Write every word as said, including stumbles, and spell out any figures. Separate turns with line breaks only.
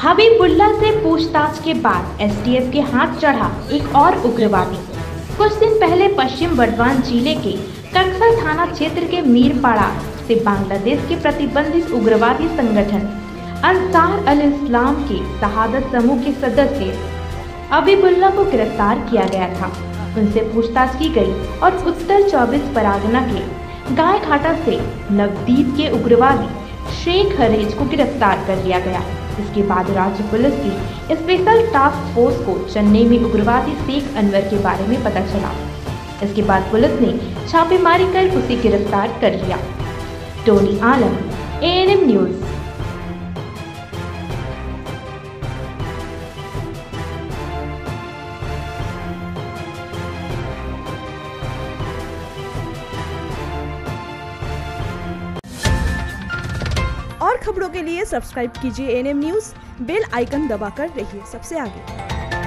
हबीबुल्लाह से पूछताछ के बाद एसटीएफ के हाथ चढ़ा एक और उग्रवादी। कुछ दिन पहले पश्चिम बर्दवान जिले के कक्सर थाना क्षेत्र के मीरपाड़ा से बांग्लादेश के प्रतिबंधित उग्रवादी संगठन अंसार अल इस्लाम के शहादत समूह के सदस्य हबीबुल्लाह को गिरफ्तार किया गया था। उनसे पूछताछ की गई और उत्तर चौबीस परगना के गाय घाटा से नवदीप के उग्रवादी शेख हरेज को गिरफ्तार कर लिया गया। इसके बाद राज्य पुलिस की स्पेशल टास्क फोर्स को चेन्नई में उग्रवादी शेख अनवर के बारे में पता चला। इसके बाद पुलिस ने छापेमारी कर उसे गिरफ्तार कर लिया। Tony Alam, ANM news.
और खबरों के लिए सब्सक्राइब कीजिए एएनएम न्यूज, बेल आइकन दबाकर रहिए सबसे आगे।